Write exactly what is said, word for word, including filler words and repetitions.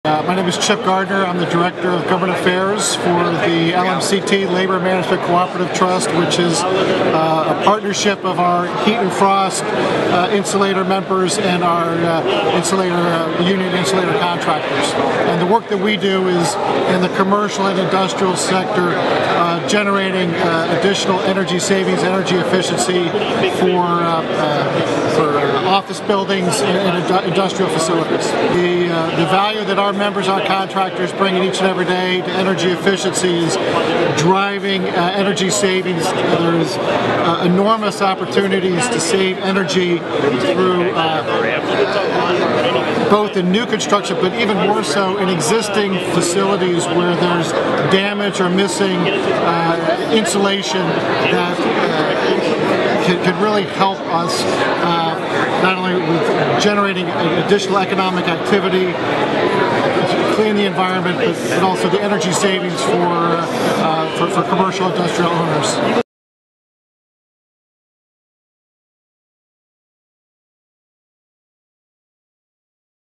Uh, my name is Chip Gardner. I'm the Director of Government Affairs for the L M C T Labor Management Cooperative Trust, which is uh, a partnership of our Heat and Frost uh, insulator members and our uh, insulator uh, union insulator contractors. And the work that we do is in the commercial and industrial sector, uh, generating uh, additional energy savings, energy efficiency for uh, uh, for office buildings and, and industrial facilities. The uh, the value that our members, our contractors, bring in each and every day to energy efficiency is driving uh, energy savings. There's uh, enormous opportunities to save energy through uh, both in new construction, but even more so in existing facilities where there's damage or missing uh, insulation that uh, can, can really help us uh, not only with generating additional economic activity, clean the environment, but, but also the energy savings for, uh, for, for commercial industrial owners.